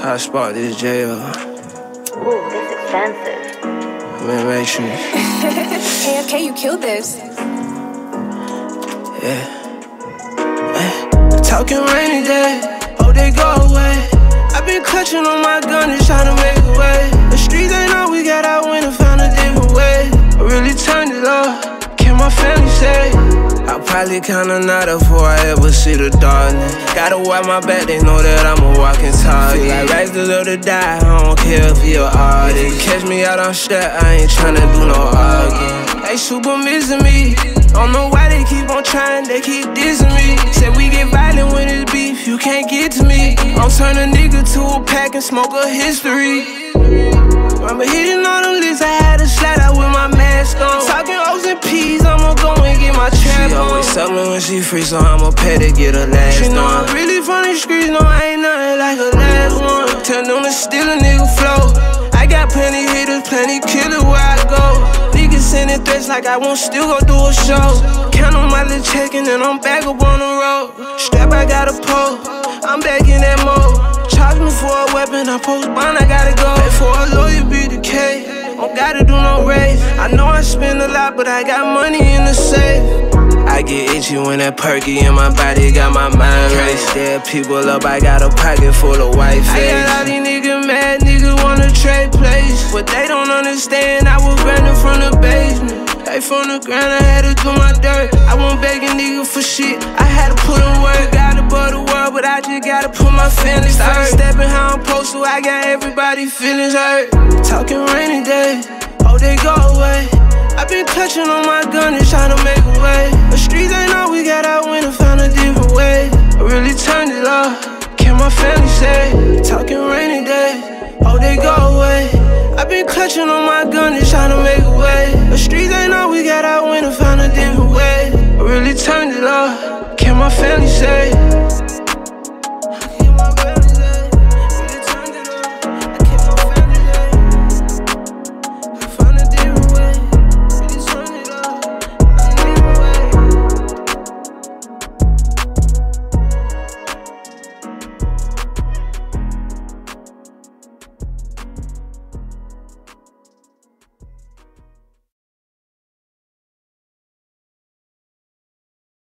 I sparked this jail. Ooh, this expensive. I'm in Matrix. Hey, okay, you killed this. Yeah. Talking rainy day, hope they go away. I've been clutching on my gun and trying to make a way. The streets ain't all we got, I went and found a different way. I really turned it off, can my family say? I'll probably kinda nod before I ever see the darkness. Gotta watch my back, they know that I'm a walking target. Feel like rags deserve to die, I don't care if you're an artist. Catch me out on strap, I ain't tryna do no arguing. They super missing me, don't know why they keep on trying, they keep dissing me. Said we get violent when it's beef, you can't get to me. I'm turn a nigga to a pack and smoke a history. Remember hitting all them lists, I had to slide out with my mask on. Talking O's and P's, I'ma go and get my trap on. She always sell me when she free, so I'ma pay to get her last one. She know I'm really from the streets, no I ain't nothing like her last one. Tell them to steal a nigga flow. I got plenty hitters, plenty killers where I go. Niggas sending threats like I won't still go do a show. Count on my little check and then I'm back up on the road. Strap, I got a pole, I'm back in that mode. Charge me for a weapon, I post bond, I gotta go. Pay for a lawyer, be the K, don't gotta do no raise. I know I spend a lot, but I got money in the safe. I get itchy when that perky in my body got my mind raced. Stare people up, I got a pocket full of white face. I got all these niggas mad, niggas wanna trade place. What they don't understand, I was grinding from the basement. Hey, from the ground, I had to do my dirt. I won't beg a nigga for shit, I had to put in work. Got above the world, but I just gotta put my family first. Started stepping how I'm supposed to, I got everybody feelings hurt. Talking rainy day, hope they go away. I've been clutching on my gun and trying to make a way. The streets ain't all we got, I went and found a different way. I really turned it off, can my family say? Talking rainy day, hope they go away. I've been clutching on my gun and trying to make a way. The streets ain't all we got, I went and found a different way. I really turned it off, can my family say?